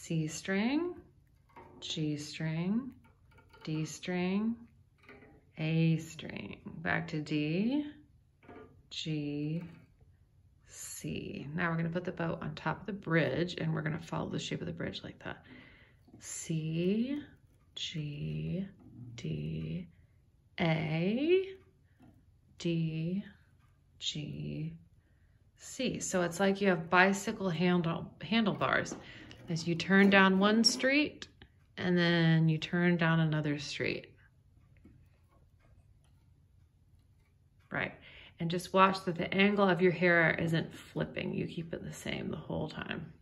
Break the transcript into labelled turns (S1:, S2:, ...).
S1: C string, G string, D string, A string, back to D, G, C. Now we're gonna put the bow on top of the bridge and we're gonna follow the shape of the bridge like that. C, G, D, A, D, G, C. So it's like you have bicycle handlebars. As you turn down one street and then you turn down another street. Right. And just watch that the angle of your hair isn't flipping. You keep it the same the whole time.